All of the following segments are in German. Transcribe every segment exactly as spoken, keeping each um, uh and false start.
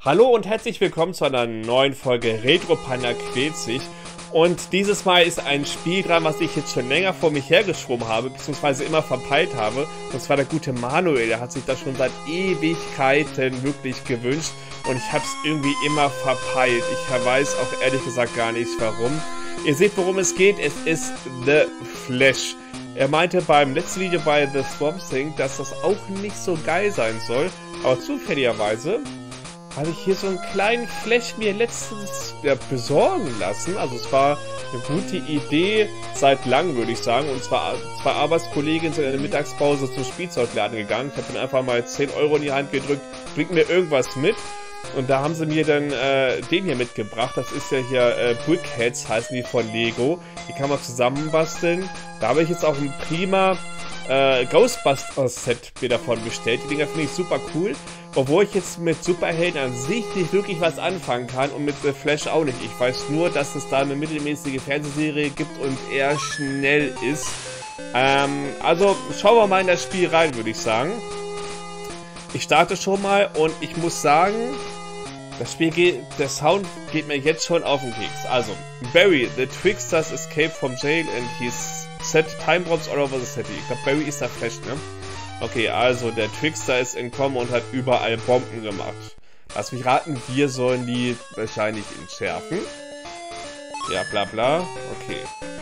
Hallo und herzlich willkommen zu einer neuen Folge Retro Panda quält sich. Und dieses Mal ist ein Spiel dran, was ich jetzt schon länger vor mich hergeschoben habe, beziehungsweise immer verpeilt habe. Und zwar der gute Manuel, der hat sich das schon seit Ewigkeiten wirklich gewünscht. Und ich habe es irgendwie immer verpeilt. Ich weiß auch ehrlich gesagt gar nicht warum. Ihr seht, worum es geht. Es ist The Flash. Er meinte beim letzten Video bei The Swamp Thing, dass das auch nicht so geil sein soll. Aber zufälligerweise habe ich hier so einen kleinen Flash mir letztens ja, besorgen lassen. Also es war eine gute Idee seit langem, würde ich sagen. Und zwar zwei Arbeitskollegen sind in der Mittagspause zum Spielzeugladen gegangen. Ich habe ihnen einfach mal zehn Euro in die Hand gedrückt, bringt mir irgendwas mit. Und da haben sie mir dann äh, den hier mitgebracht. Das ist ja hier äh, Brickheads, heißen die von Lego. Die kann man zusammenbasteln. Da habe ich jetzt auch ein prima äh, Ghostbusters-Set mir davon bestellt. Die Dinger finde ich super cool. Obwohl ich jetzt mit Superhelden an sich nicht wirklich was anfangen kann und mit The Flash auch nicht. Ich weiß nur, dass es da eine mittelmäßige Fernsehserie gibt und er schnell ist. Ähm, also schauen wir mal in das Spiel rein, würde ich sagen. Ich starte schon mal und ich muss sagen, das Spiel geht, der Sound geht mir jetzt schon auf den Keks. Also, Barry, the Tricksters escape from jail and he's set time bombs all over the city. Ich glaube, Barry ist der Flash, ne? Okay, also der Trickster ist entkommen und hat überall Bomben gemacht. Lass mich raten, wir sollen die wahrscheinlich entschärfen. Ja, bla bla. Okay.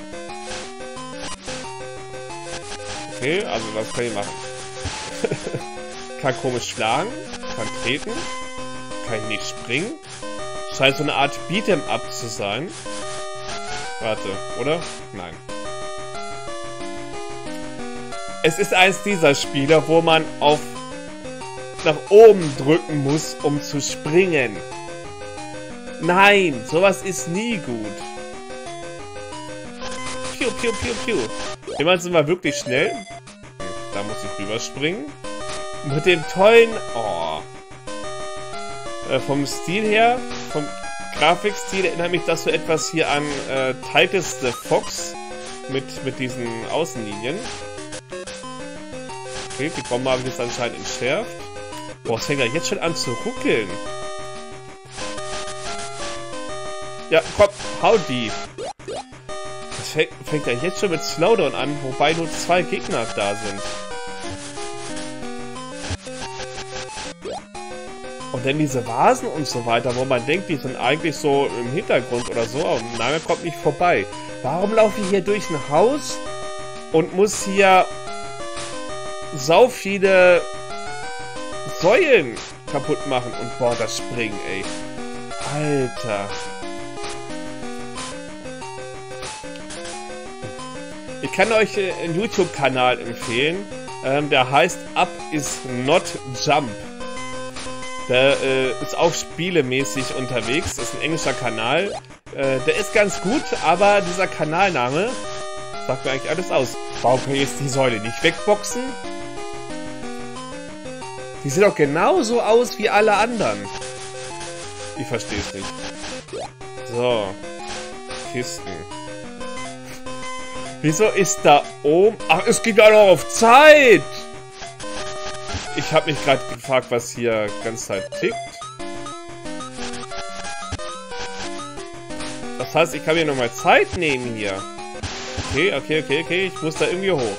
Okay, also was kann ich machen? Kann komisch schlagen, kann treten, kann ich nicht springen. Scheint so eine Art Beat'em-up zu sein. Warte, oder? Nein. Es ist eins dieser Spiele, wo man auf nach oben drücken muss, um zu springen. Nein, sowas ist nie gut. Piu, piu, piu, piu. Jemand sind wir wirklich schnell. Da muss ich rüberspringen. Mit dem tollen... Oh. Äh, vom Stil her, vom Grafikstil erinnert mich das so etwas hier an äh, Titus the Fox. Mit, mit diesen Außenlinien. Okay, die Bombe habe ich jetzt anscheinend entschärft. Boah, es fängt ja jetzt schon an zu ruckeln. Ja, komm, hau die. Das fängt, fängt ja jetzt schon mit Slowdown an, wobei nur zwei Gegner da sind. Und dann diese Vasen und so weiter, wo man denkt, die sind eigentlich so im Hintergrund oder so, aber nein, man kommt nicht vorbei. Warum laufe ich hier durch ein Haus und muss hier sau viele Säulen kaputt machen und boah, das Springen, ey. Alter. Ich kann euch einen YouTube-Kanal empfehlen, ähm, der heißt Up is not Jump. Der äh, ist auch spielemäßig unterwegs, ist ein englischer Kanal. Äh, der ist ganz gut, aber dieser Kanalname sagt mir eigentlich alles aus. Warum kann ich jetzt die Säule nicht wegboxen? Die sieht doch genauso aus wie alle anderen. Ich verstehe es nicht. So. Kisten. Wieso ist da oben... Ach, es geht ja noch auf Zeit! Ich habe mich gerade gefragt, was hier die ganze Zeit tickt. Das heißt, ich kann mir nochmal Zeit nehmen hier. Okay, okay, okay, okay. Ich muss da irgendwie hoch.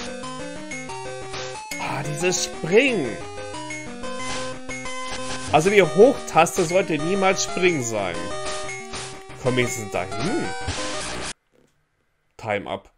Ah, dieses Springen. Also die Hochtaste sollte niemals Springen sein. Komm wenigstens dahin. Time up.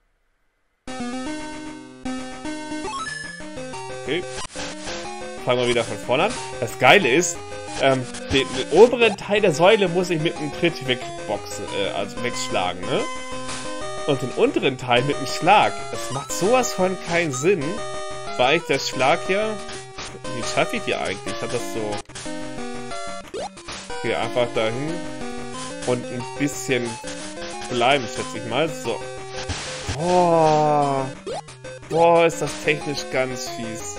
Okay. Fangen wir wieder von vorne an. Das Geile ist, ähm, den, den oberen Teil der Säule muss ich mit einem Tritt wegboxen, äh, also wegschlagen, ne? Und den unteren Teil mit einem Schlag. Das macht sowas von keinen Sinn. War ich der Schlag hier? Wie schaffe ich die eigentlich? Ich habe das so... Okay, einfach dahin. Und ein bisschen bleiben, schätze ich mal. So. Boah. Boah, ist das technisch ganz fies.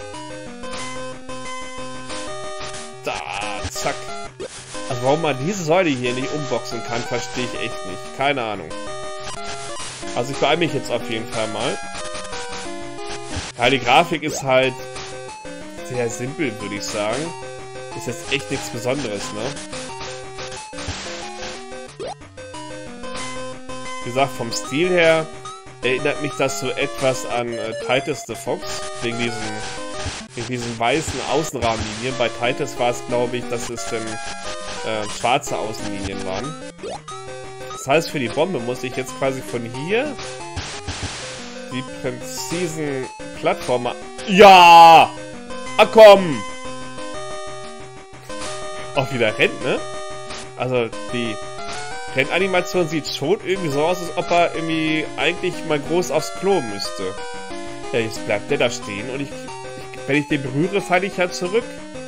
Da, zack. Also warum man diese Säule hier nicht umboxen kann, verstehe ich echt nicht. Keine Ahnung. Also ich beeile mich jetzt auf jeden Fall mal. Ja, die Grafik ist halt sehr simpel, würde ich sagen. Ist jetzt echt nichts Besonderes, ne? Wie gesagt, vom Stil her erinnert mich das so etwas an äh, Titus the Fox, wegen diesen, wegen diesen weißen Außenrahmenlinien. Bei Titus war es, glaube ich, dass es dann äh, schwarze Außenlinien waren. Das heißt, für die Bombe muss ich jetzt quasi von hier die präzisen Plattformer... Ja! Ah, komm! Auch wieder rennt, ne? Also, die Rennanimation sieht schon irgendwie so aus, als ob er irgendwie eigentlich mal groß aufs Klo müsste. Ja, jetzt bleibt der da stehen und ich, ich wenn ich den berühre, falle ich halt zurück.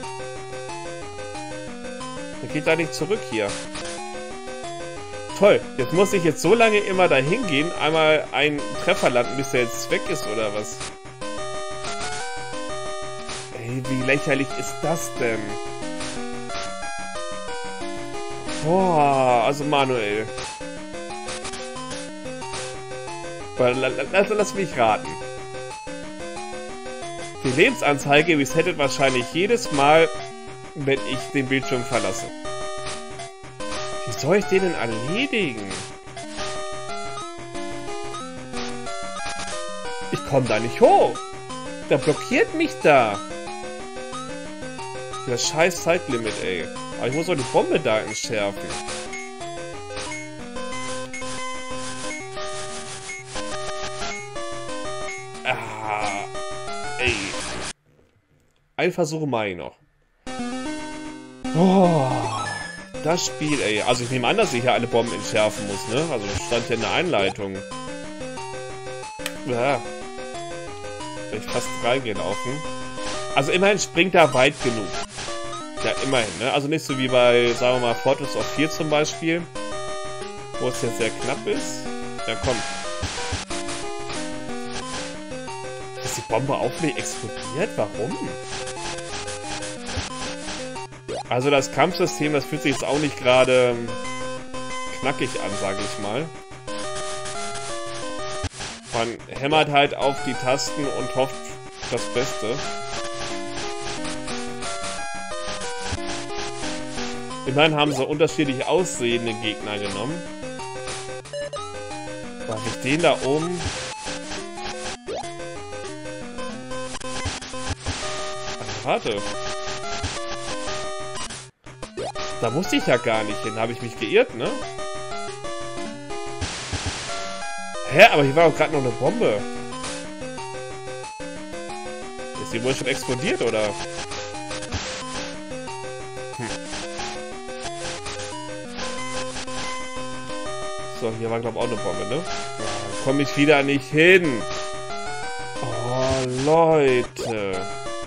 Der geht da nicht zurück hier. Toll, jetzt muss ich jetzt so lange immer dahin gehen, einmal einen Treffer landen, bis der jetzt weg ist, oder was? Ey, wie lächerlich ist das denn? Boah, also Manuel. Lass, lass mich raten. Die Lebensanzeige resettet wahrscheinlich jedes Mal, wenn ich den Bildschirm verlasse. Wie soll ich den denn erledigen? Ich komme da nicht hoch. Der blockiert mich da. Das scheiß Zeitlimit, ey. Aber ich muss doch die Bombe da entschärfen. Ah, ey. Ein Versuch mache ich noch. Oh, das Spiel, ey. Also ich nehme an, dass ich hier alle Bomben entschärfen muss, ne? Also das stand ja in der Einleitung. Ja. Bin ich fast reingelaufen. Also immerhin springt er weit genug. Ja, immerhin, ne? Also nicht so wie bei, sagen wir mal, Fortress of vier zum Beispiel. Wo es jetzt sehr knapp ist. Ja, komm. Ist die Bombe auch nicht explodiert? Warum? Also das Kampfsystem, das fühlt sich jetzt auch nicht gerade knackig an, sage ich mal. Man hämmert halt auf die Tasten und hofft das Beste. Immerhin haben sie unterschiedlich aussehende Gegner genommen. Darf ich den da oben... Ach, warte. Da musste ich ja gar nicht hin. Habe ich mich geirrt, ne? Hä? Aber hier war doch gerade noch eine Bombe. Ist die wohl schon explodiert, oder? Hm. So, hier war, glaube ich, auch eine Bombe, ne? Da komme ich wieder nicht hin. Oh, Leute.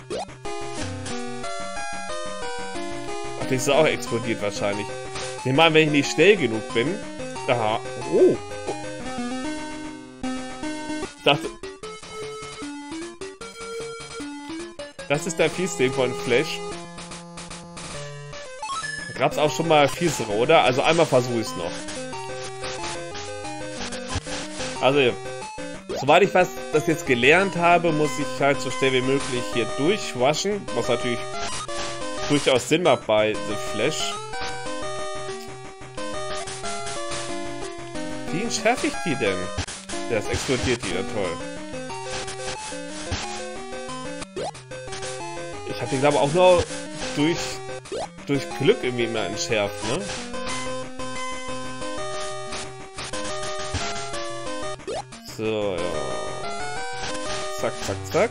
Ach, die ist auch explodiert wahrscheinlich. Ich nehme an, wenn ich nicht schnell genug bin. Aha. Oh. Ich dachte... Das ist der Fiesding von Flash. Da gab es auch schon mal fiesere, oder? Also einmal versuche ich es noch. Also, soweit ich was das jetzt gelernt habe, muss ich halt so schnell wie möglich hier durchwaschen, was natürlich durchaus Sinn macht bei The Flash. Wie entschärfe ich die denn? Ja, das explodiert wieder, toll. Ich habe den, glaube ich, auch nur durch, durch Glück irgendwie immer entschärft, ne? So, ja. Zack, zack, zack.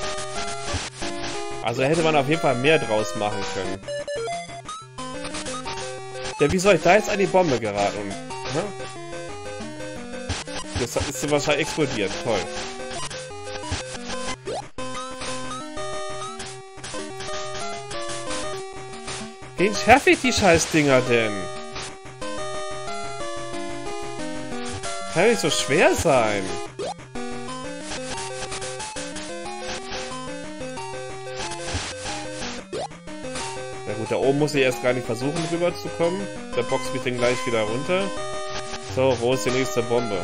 Also hätte man auf jeden Fall mehr draus machen können. Ja, wie soll ich da jetzt an die Bombe geraten? Hm? Jetzt ist sie wahrscheinlich explodiert. Toll. Wen schärfe ich die Scheißdinger denn? Kann nicht so schwer sein. Ja gut, da oben muss ich erst gar nicht versuchen, rüber zu kommen. Der boxt mich dann gleich wieder runter. So, wo ist die nächste Bombe?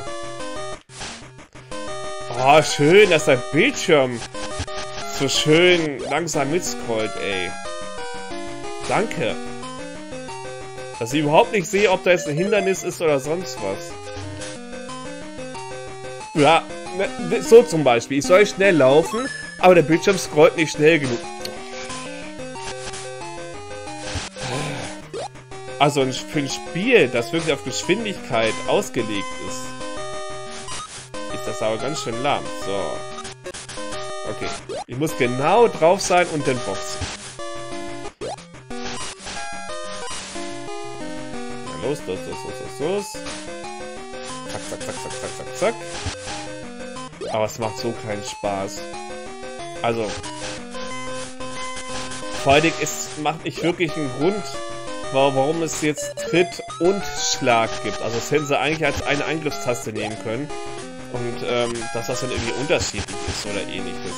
Oh, schön, dass der Bildschirm so schön langsam mitscrollt, ey. Danke. Dass ich überhaupt nicht sehe, ob da jetzt ein Hindernis ist oder sonst was. Ja, so zum Beispiel. Ich soll schnell laufen, aber der Bildschirm scrollt nicht schnell genug. Also für ein Spiel, das wirklich auf Geschwindigkeit ausgelegt ist, ist das aber ganz schön lahm. So. Okay. Ich muss genau drauf sein und den boxen. Na los, los, los, los, los, los. Zack, zack, zack, zack, zack, zack, zack. Aber es macht so keinen Spaß. Also. Vor allem, es macht nicht wirklich einen Grund, warum es jetzt Tritt und Schlag gibt. Also das hätten sie eigentlich als eine Angriffstaste nehmen können. Und ähm, dass das dann irgendwie unterschiedlich ist oder ähnliches.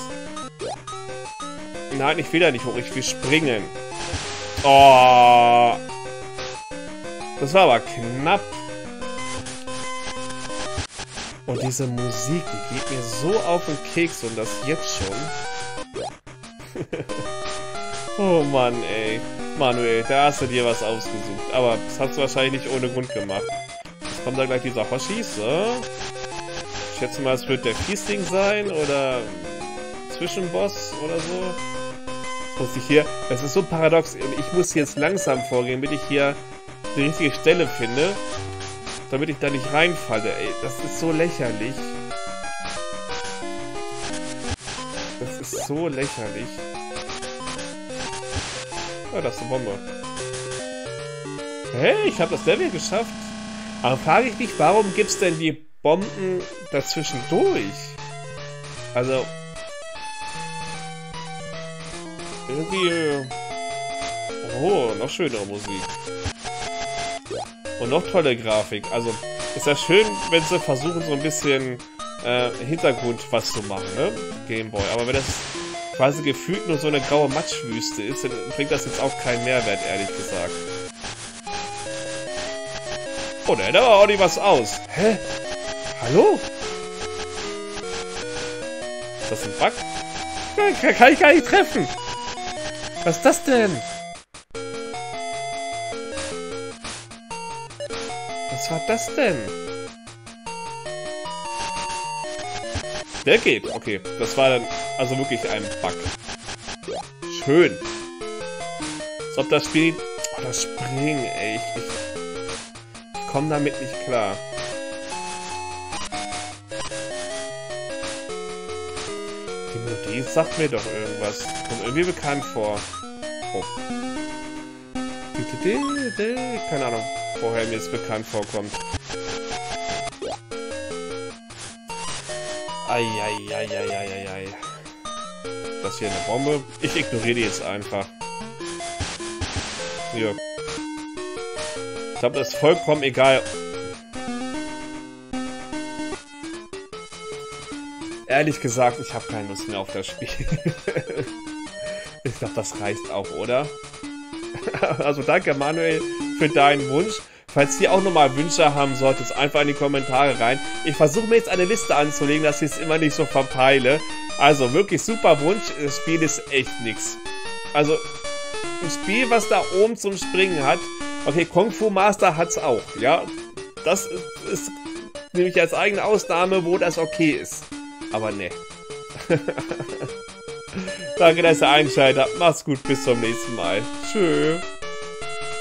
Nein, ich will da nicht hoch, ich will springen. Oh. Das war aber knapp. Und diese Musik, die geht mir so auf den Keks und das jetzt schon. Oh Mann, ey. Manuel, da hast du dir was ausgesucht. Aber das hast du wahrscheinlich nicht ohne Grund gemacht. Jetzt kommt da gleich dieser Hoshi, so. Ich schätze mal, es wird der Fiesling sein oder Zwischenboss oder so. Jetzt muss ich hier, das ist so paradox, ich muss jetzt langsam vorgehen, damit ich hier die richtige Stelle finde, damit ich da nicht reinfalle. Ey, das ist so lächerlich. Das ist so lächerlich. Oh, das ist eine Bombe. Hey, ich habe das Level geschafft. Aber frage ich mich, warum gibt es denn die Bomben dazwischen durch? Also... Irgendwie... Oh, noch schönere Musik. Und noch tolle Grafik. Also, ist ja schön, wenn sie versuchen, so ein bisschen äh, Hintergrund was zu machen, ne? Gameboy. Aber wenn das quasi gefühlt nur so eine graue Matschwüste ist, dann bringt das jetzt auch keinen Mehrwert, ehrlich gesagt. Oh, der hält aber auch nicht was aus. Hä? Hallo? Ist das ein Bug? Kann, kann ich gar nicht treffen. Was ist das denn? Was war das denn? Der geht. Okay, das war dann also wirklich ein Bug. Schön. Als ob das Spiel... Oh, das Springen, ey. Ich, ich, ich komme damit nicht klar. Die Melodie sagt mir doch irgendwas. Kommt irgendwie bekannt vor. Oh. Keine Ahnung, woher mir es bekannt vorkommt. Eieieiei. Das hier eine Bombe. Ich ignoriere die jetzt einfach. Hier. Ich glaube, das ist vollkommen egal. Ehrlich gesagt, ich habe keine Lust mehr auf das Spiel. Ich glaube, das reicht auch, oder? Also danke, Manuel, für deinen Wunsch. Falls ihr auch nochmal Wünsche haben solltet, einfach in die Kommentare rein. Ich versuche mir jetzt eine Liste anzulegen, dass ich es immer nicht so verpeile. Also wirklich super Wunsch. Das Spiel ist echt nix. Also ein Spiel, was da oben zum Springen hat. Okay, Kung Fu Master hat's auch. Ja, das ist, ist nämlich als eigene Ausnahme, wo das okay ist. Aber ne. Danke, dass ihr einschaltet. Macht's gut, bis zum nächsten Mal. Tschö.